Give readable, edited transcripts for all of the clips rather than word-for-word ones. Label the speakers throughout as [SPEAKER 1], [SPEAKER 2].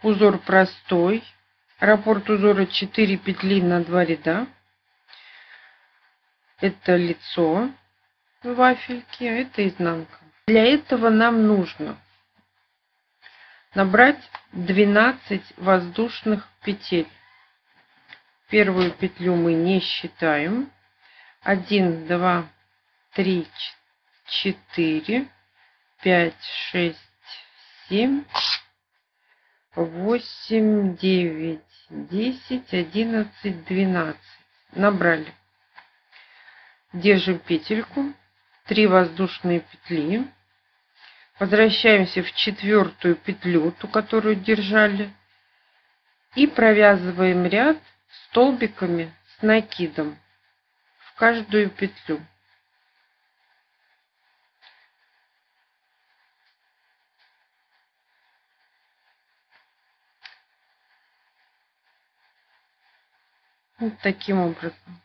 [SPEAKER 1] Узор простой. Раппорт узора 4 петли на 2 ряда. Это лицо вафельки, а это изнанка. Для этого нам нужно набрать 12 воздушных петель. Первую петлю мы не считаем. 1, 2, 3, 4, 5, 6, 7, 8, 9, 10, 11, 12. Набрали. Держим петельку. 3 воздушные петли. Возвращаемся в 4-ю петлю, ту, которую держали. И провязываем ряд столбиками с накидом в каждую петлю. Вот таким образом.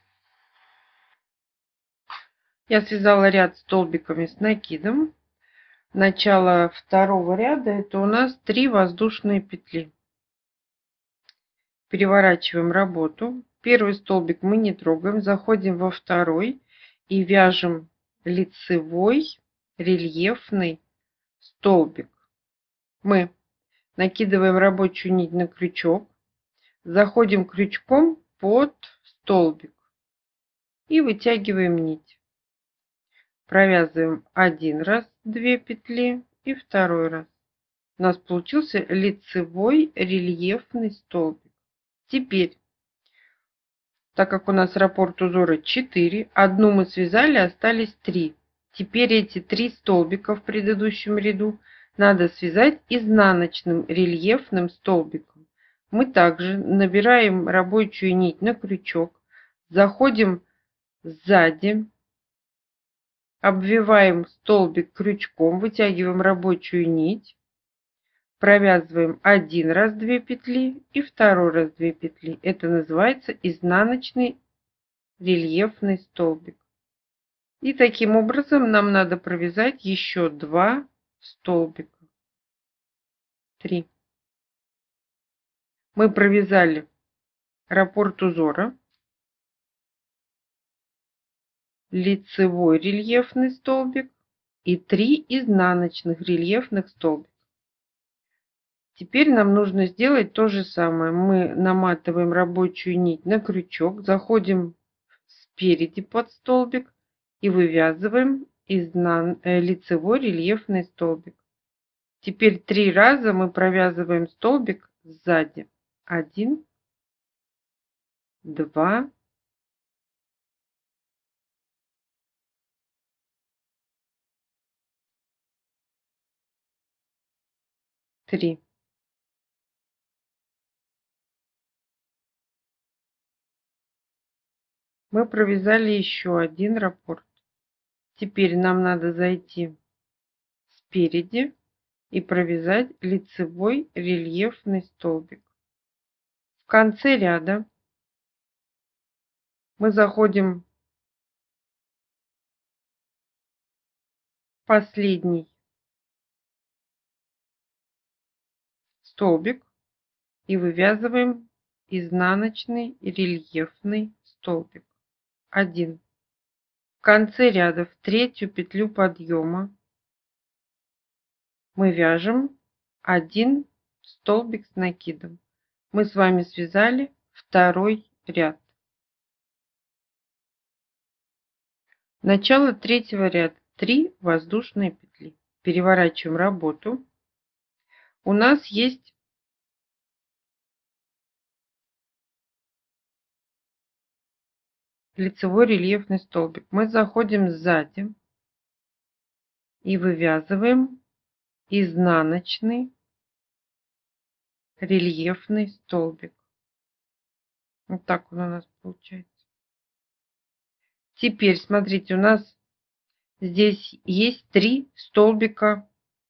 [SPEAKER 1] Я связала ряд столбиками с накидом. Начало второго ряда это у нас 3 воздушные петли. Переворачиваем работу. Первый столбик мы не трогаем, заходим во второй и вяжем лицевой рельефный столбик. Мы накидываем рабочую нить на крючок, заходим крючком под столбик и вытягиваем нить. Провязываем один раз 2 петли и второй раз. У нас получился лицевой рельефный столбик. Теперь, так как у нас раппорт узора 4, одну мы связали, остались 3. Теперь эти 3 столбика в предыдущем ряду надо связать изнаночным рельефным столбиком. Мы также набираем рабочую нить на крючок, заходим сзади, обвиваем столбик крючком, вытягиваем рабочую нить, провязываем один раз 2 петли и второй раз 2 петли. Это называется изнаночный рельефный столбик. И таким образом нам надо провязать еще 2 столбика. 3. Мы провязали раппорт узора, лицевой рельефный столбик и 3 изнаночных рельефных столбика. Теперь нам нужно сделать то же самое. Мы наматываем рабочую нить на крючок, заходим спереди под столбик и вывязываем лицевой рельефный столбик. Теперь 3 раза мы провязываем столбик сзади. 1, 2, 3. Мы провязали еще один раппорт. Теперь нам надо зайти спереди и провязать лицевой рельефный столбик. В конце ряда мы заходим в последний столбик и вывязываем изнаночный рельефный столбик. 1. В конце ряда в 3-ю петлю подъема мы вяжем 1 столбик с накидом. Мы с вами связали второй ряд. Начало 3-го ряда. 3 воздушные петли. Переворачиваем работу. У нас есть лицевой рельефный столбик. Мы заходим сзади и вывязываем изнаночный рельефный столбик. Вот так он у нас получается. Теперь смотрите, у нас здесь есть 3 столбика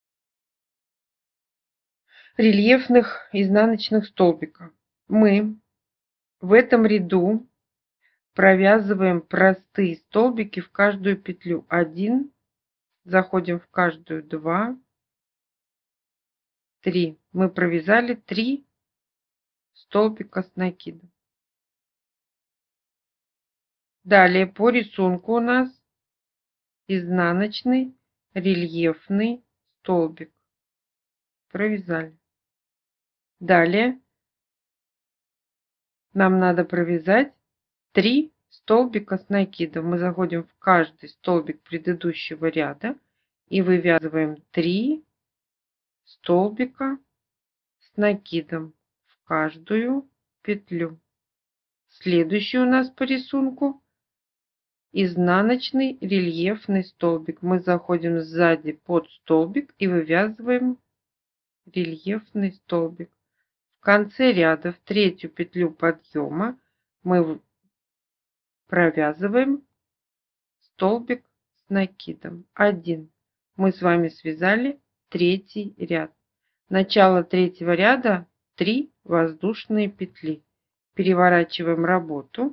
[SPEAKER 1] рельефных изнаночных столбика. Мы в этом ряду провязываем простые столбики в каждую петлю. 1, заходим в каждую 2, 3. Мы провязали 3 столбика с накидом. Далее по рисунку у нас изнаночный рельефный столбик. Провязали. Далее нам надо провязать 3 столбика с накидом. Мы заходим в каждый столбик предыдущего ряда и вывязываем 3 столбика с накидом в каждую петлю. Следующий у нас по рисунку изнаночный рельефный столбик. Мы заходим сзади под столбик и вывязываем рельефный столбик. В конце ряда в третью петлю подъема мы провязываем столбик с накидом. 1. Мы с вами связали третий ряд. Начало третьего ряда 3 воздушные петли. Переворачиваем работу.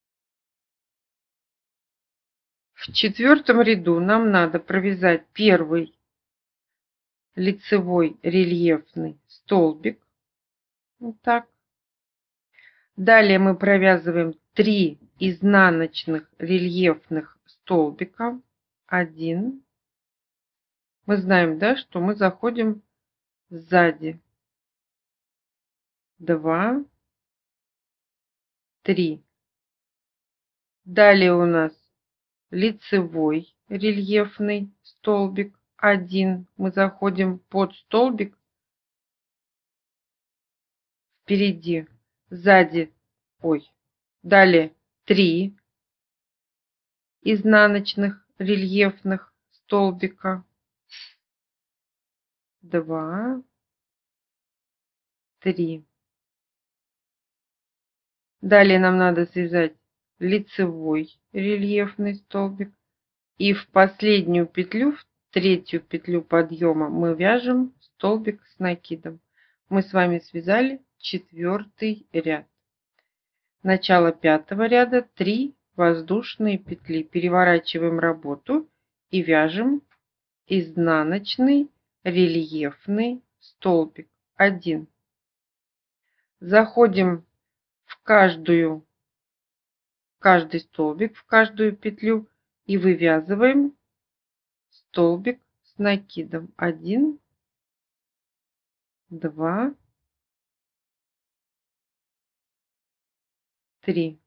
[SPEAKER 1] В четвертом ряду нам надо провязать первый лицевой рельефный столбик. Вот так. Далее мы провязываем 3 изнаночных рельефных столбика. 1. Мы знаем, да, что мы заходим сзади. 2, 3. Далее у нас лицевой рельефный столбик. 1. Мы заходим под столбик впереди, сзади. Далее 3 изнаночных рельефных столбика. 2, 3. Далее нам надо связать лицевой рельефный столбик. И в последнюю петлю, в третью петлю подъема, мы вяжем столбик с накидом. Мы с вами связали четвертый ряд. Начало пятого ряда 3 воздушные петли. Переворачиваем работу и вяжем изнаночный рельефный столбик. 1. Заходим в каждый столбик, в каждую петлю и вывязываем столбик с накидом. 1, 2, 3.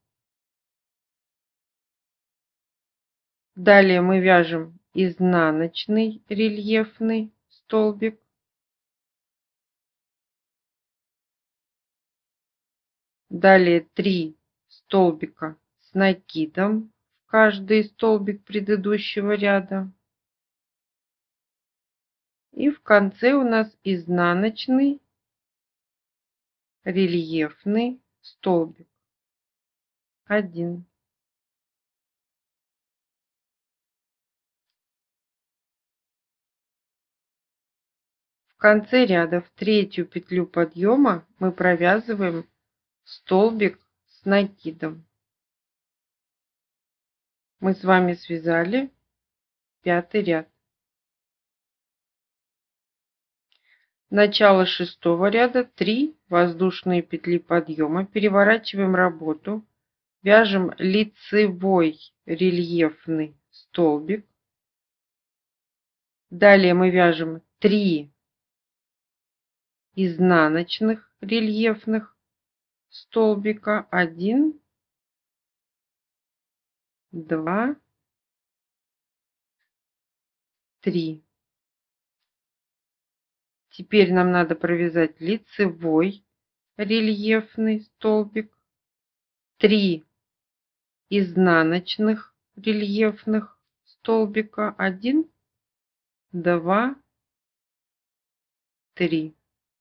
[SPEAKER 1] Далее мы вяжем изнаночный рельефный столбик. Далее 3 столбика с накидом в каждый столбик предыдущего ряда. И в конце у нас изнаночный рельефный столбик. 1. В конце ряда в третью петлю подъема мы провязываем столбик с накидом. Мы с вами связали пятый ряд. Начало шестого ряда 3 воздушные петли подъема. Переворачиваем работу. Вяжем лицевой рельефный столбик. Далее мы вяжем 3 изнаночных рельефных столбика. 1, 2, 3. Теперь нам надо провязать лицевой рельефный столбик. 3 изнаночных рельефных столбика. 1, 2, 3.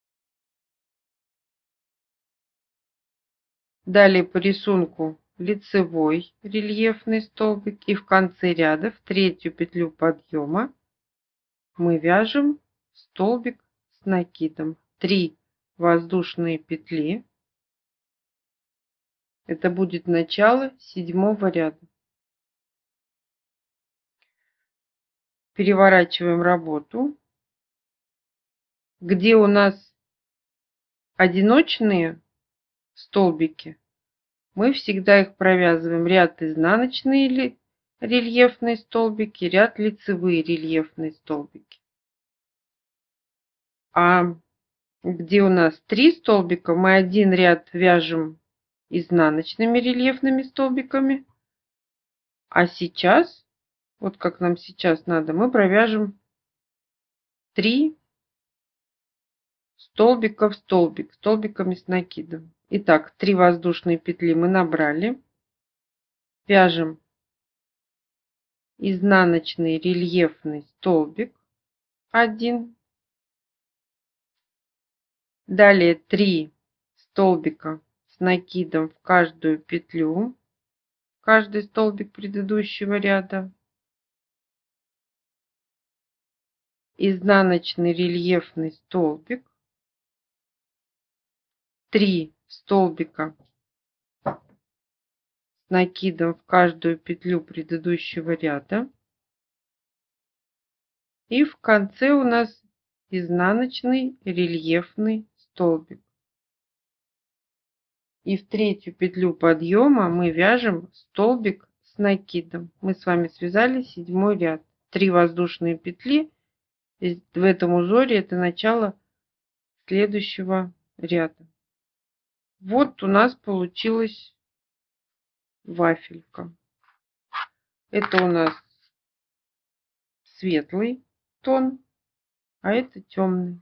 [SPEAKER 1] Далее по рисунку лицевой рельефный столбик и в конце ряда в третью петлю подъема мы вяжем столбик с накидом. 3 воздушные петли. Это будет начало седьмого ряда. Переворачиваем работу. где у нас одиночные столбики, мы всегда их провязываем ряд изнаночные или рельефные столбики, ряд лицевые рельефные столбики. А где у нас 3 столбика, мы один ряд вяжем изнаночными рельефными столбиками, а сейчас, вот как нам сейчас надо, мы провяжем 3 столбика в столбик, столбиками с накидом. Итак, 3 воздушные петли мы набрали, вяжем изнаночный рельефный столбик 1, далее 3 столбика с накидом в каждую петлю, в каждый столбик предыдущего ряда, изнаночный рельефный столбик, 3 столбика с накидом в каждую петлю предыдущего ряда, и в конце у нас изнаночный рельефный столбик. И в третью петлю подъема мы вяжем столбик с накидом. Мы с вами связали 7 ряд. 3 воздушные петли в этом узоре, это начало следующего ряда. Вот у нас получилась вафелька. Это у нас светлый тон, а это темный.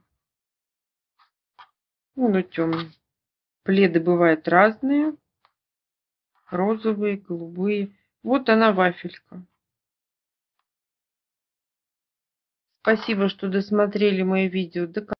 [SPEAKER 1] Ну, темный. Пледы бывают разные. Розовые, голубые. Вот она вафелька. Спасибо, что досмотрели мои видео до конца.